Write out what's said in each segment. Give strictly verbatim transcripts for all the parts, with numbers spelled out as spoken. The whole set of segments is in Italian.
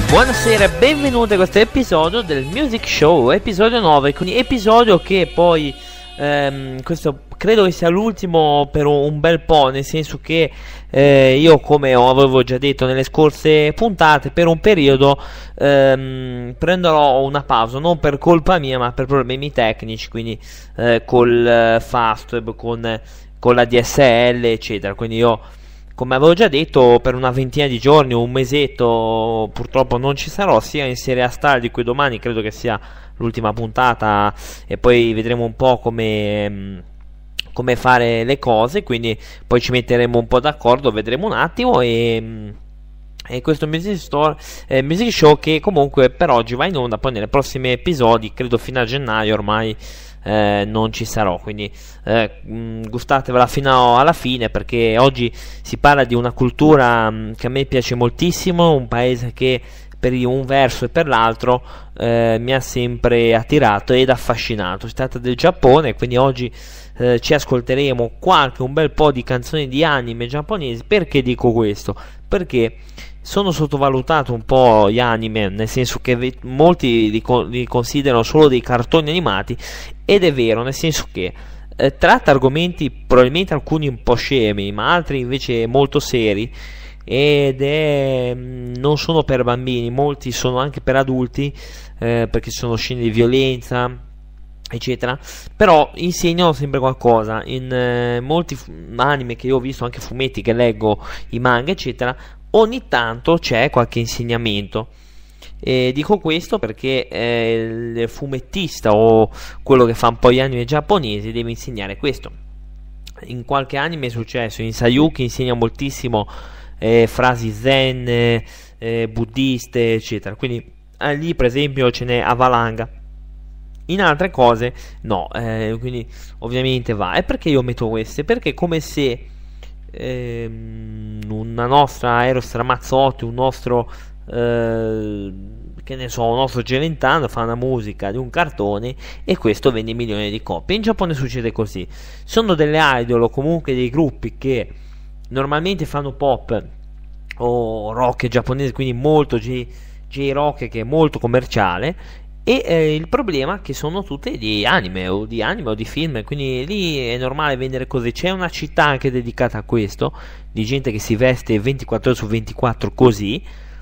Buonasera e benvenuti a questo episodio del Music Show, episodio nove, quindi episodio che poi ehm, questo credo che sia l'ultimo per un bel po', nel senso che eh, io, come avevo già detto nelle scorse puntate, per un periodo ehm, prenderò una pausa, non per colpa mia ma per problemi tecnici, quindi eh, col eh, Fastweb, con, con la D S L eccetera, quindi io, come avevo già detto, per una ventina di giorni, un mesetto, purtroppo non ci sarò, sia in Serie A Star, di cui domani credo che sia l'ultima puntata, e poi vedremo un po' come, come fare le cose, quindi poi ci metteremo un po' d'accordo, vedremo un attimo, e, e questo Music, Store, eh, Music Show che comunque per oggi va in onda, poi nei prossimi episodi, credo fino a gennaio ormai, Eh, non ci sarò, quindi eh, mh, gustatevela fino alla fine, perché oggi si parla di una cultura mh, che a me piace moltissimo, un paese che per un verso e per l'altro eh, mi ha sempre attirato ed affascinato. Si tratta del Giappone, quindi oggi eh, ci ascolteremo qualche un bel po' di canzoni di anime giapponesi. Perché dico questo? Perché sono sottovalutato un po' gli anime, nel senso che ve- molti li, co- li considerano solo dei cartoni animati, ed è vero, nel senso che eh, tratta argomenti probabilmente alcuni un po' scemi, ma altri invece molto seri, ed è, mh, non sono per bambini, molti sono anche per adulti, eh, perché ci sono scene di violenza eccetera, però insegnano sempre qualcosa. In eh, molti fu- anime che io ho visto, anche fumetti che leggo, i manga eccetera, ogni tanto c'è qualche insegnamento. E dico questo perché eh, il fumettista o quello che fa un po' gli anime giapponesi deve insegnare questo. In qualche anime è successo, in Sayuki insegna moltissimo eh, frasi zen, eh, buddiste eccetera, quindi eh, lì per esempio ce n'è a valanga. In altre cose no, eh, quindi ovviamente va. E perché io metto queste? Perché è come se ehm, una nostra Eros Ramazzotti, un nostro eh, che ne so, un nostro Celentano fa una musica di un cartone e questo vende milioni di copie. In Giappone succede così. Sono delle idol o comunque dei gruppi che normalmente fanno pop o rock giapponese, quindi molto J- J-rock, che è molto commerciale. E eh, il problema è che sono tutte di anime o di anime o di film, quindi lì è normale vendere così. C'è una città anche dedicata a questo, di gente che si veste ventiquattro ore su ventiquattro così.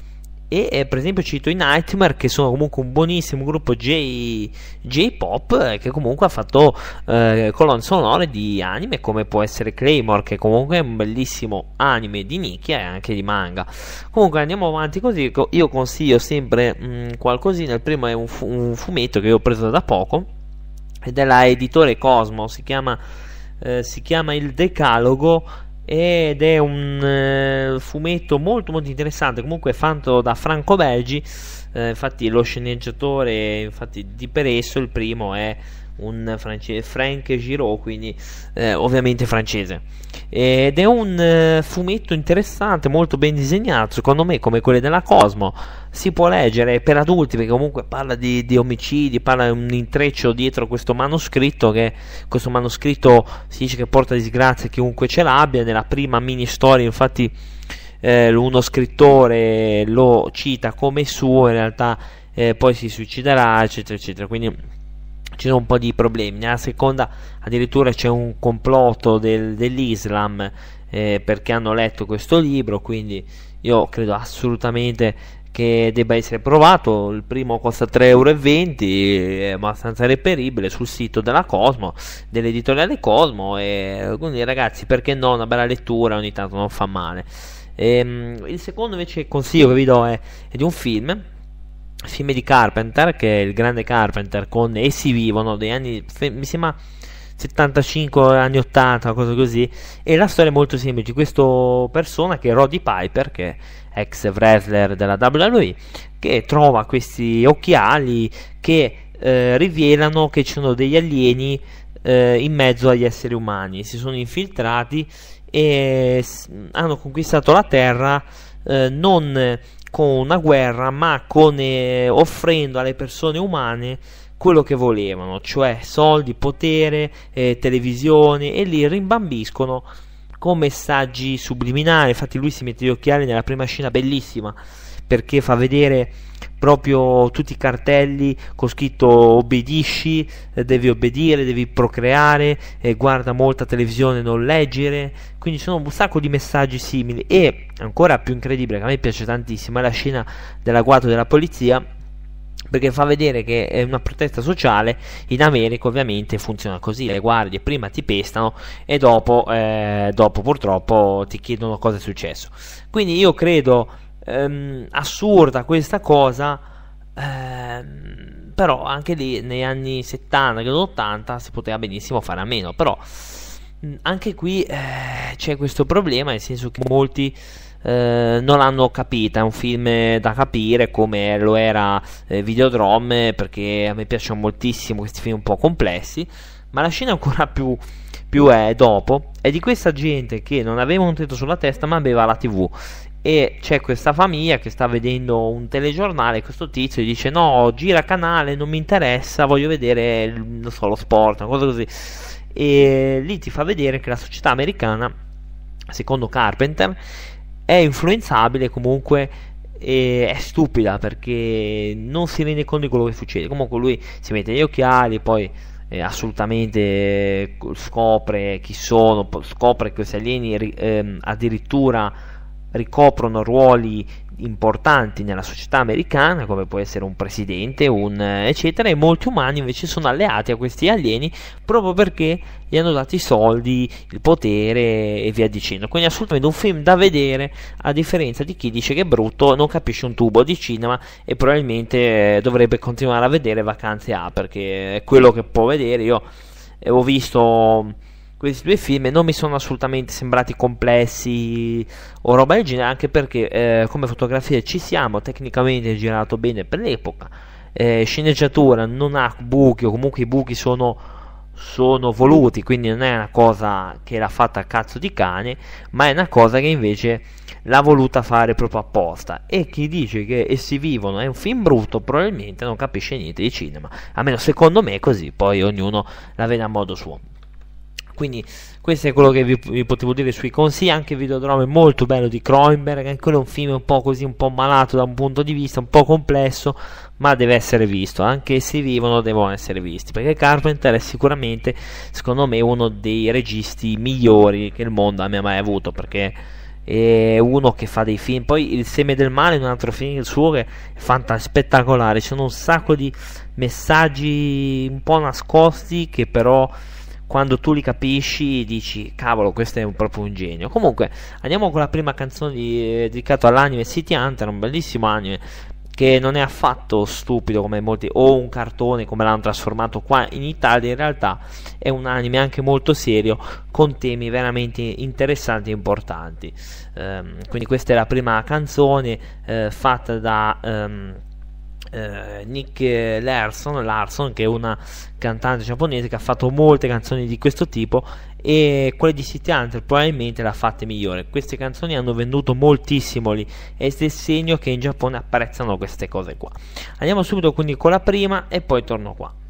E eh, per esempio cito i Nightmare, che sono comunque un buonissimo gruppo J- J-pop, eh, che comunque ha fatto eh, colonne sonore di anime, come può essere Claymore, che comunque è un bellissimo anime di nicchia e anche di manga. Comunque andiamo avanti così. Io consiglio sempre mh, qualcosina. Il primo è un, fu- un fumetto che ho preso da poco, ed è della editore Cosmo, si chiama, eh, si chiama Il Decalogo, ed è un eh, fumetto molto molto interessante, comunque fatto da Franco Belgi. Eh, infatti lo sceneggiatore, infatti di per esso il primo è un francese, Frank Giraud, quindi eh, ovviamente francese, ed è un eh, fumetto interessante, molto ben disegnato, secondo me, come quelli della Cosmo. Si può leggere per adulti, perché comunque parla di, di omicidi, parla di un intreccio dietro questo manoscritto, che questo manoscritto si dice che porta disgrazia a chiunque ce l'abbia. Nella prima mini storia infatti eh, uno scrittore lo cita come suo, in realtà eh, poi si suiciderà eccetera eccetera, quindi ci sono un po' di problemi. Nella seconda addirittura c'è un complotto del, dell'Islam, eh, perché hanno letto questo libro, quindi io credo assolutamente che debba essere provato. Il primo costa tre euro e venti, è abbastanza reperibile sul sito della Cosmo, dell'editoriale Cosmo, e quindi ragazzi, perché no, una bella lettura ogni tanto non fa male. Ehm, il secondo invece consiglio che vi do è, è di un film film di Carpenter, che è il grande Carpenter, con Essi vivono degli anni, mi sembra settantacinque, anni ottanta, cosa così. E la storia è molto semplice. Questo persona che è Roddy Piper, che è ex wrestler della W W E, che trova questi occhiali che eh, rivelano che ci sono degli alieni eh, in mezzo agli esseri umani. Si sono infiltrati e s- hanno conquistato la Terra, eh, non con una guerra, ma con eh, offrendo alle persone umane quello che volevano, cioè soldi, potere, eh, televisione, e li rimbambiscono con messaggi subliminali. Infatti lui si mette gli occhiali nella prima scena, bellissima, perché fa vedere proprio tutti i cartelli con scritto obbedisci, eh, devi obbedire, devi procreare, eh, guarda molta televisione, non leggere. Quindi sono un sacco di messaggi simili. E ancora più incredibile, che a me piace tantissimo, è la scena dell'agguato della polizia, perché fa vedere che è una protesta sociale. In America ovviamente funziona così: le guardie prima ti pestano e dopo, eh, dopo purtroppo ti chiedono cosa è successo. Quindi io credo ehm, assurda questa cosa, ehm, però anche lì negli anni settanta e ottanta si poteva benissimo fare a meno. Però mh, anche qui eh, c'è questo problema, nel senso che molti Eh, non l'hanno capita. È un film da capire, come lo era eh, Videodrome, perché a me piacciono moltissimo questi film un po' complessi. Ma la scena ancora più, più è dopo, è di questa gente che non aveva un tetto sulla testa ma aveva la tivù, e c'è questa famiglia che sta vedendo un telegiornale. Questo tizio gli dice: no, gira canale, non mi interessa, voglio vedere non so, lo sport, una cosa così. E lì ti fa vedere che la società americana, secondo Carpenter, è influenzabile, comunque e è stupida, perché non si rende conto di quello che succede. Comunque lui si mette gli occhiali, poi eh, assolutamente eh, scopre chi sono, scopre che questi alieni ri, ehm, addirittura ricoprono ruoli importanti nella società americana, come può essere un presidente, un eccetera, e molti umani invece sono alleati a questi alieni proprio perché gli hanno dato i soldi, il potere e via dicendo. Quindi assolutamente un film da vedere, a differenza di chi dice che è brutto, non capisce un tubo di cinema e probabilmente eh, dovrebbe continuare a vedere Vacanze A, perché è quello che può vedere. Io eh, ho visto questi due film e non mi sono assolutamente sembrati complessi o roba del genere, anche perché eh, come fotografia ci siamo, tecnicamente è girato bene per l'epoca, eh, sceneggiatura non ha buchi, o comunque i buchi sono, sono voluti, quindi non è una cosa che l'ha fatta a cazzo di cane, ma è una cosa che invece l'ha voluta fare proprio apposta. E chi dice che Essi vivono è un film brutto probabilmente non capisce niente di cinema, almeno secondo me è così, poi ognuno la vede a modo suo. Quindi questo è quello che vi, vi potevo dire sui consigli. Anche Videodrome è molto bello di Cronenberg, anche quello è un film un po' così, un po' malato da un punto di vista, un po' complesso, ma deve essere visto. Anche Se vivono devono essere visti, perché Carpenter è sicuramente, secondo me, uno dei registi migliori che il mondo abbia mai avuto, perché è uno che fa dei film. Poi Il seme del male è un altro film, il suo, che è fanta- spettacolare. Ci sono un sacco di messaggi un po' nascosti che però, quando tu li capisci, dici cavolo, questo è un, proprio un genio. Comunque andiamo con la prima canzone di, eh, dedicata all'anime City Hunter, un bellissimo anime che non è affatto stupido come molti, o un cartone come l'hanno trasformato qua in Italia. In realtà è un anime anche molto serio, con temi veramente interessanti e importanti. Um, quindi questa è la prima canzone, uh, fatta da um, Uh, Nick Larson, Larson, che è una cantante giapponese che ha fatto molte canzoni di questo tipo, e quelle di City Hunter probabilmente l'ha fatte migliore. Queste canzoni hanno venduto moltissimo lì, e è il segno che in Giappone apprezzano queste cose qua. Andiamo subito quindi con la prima e poi torno qua.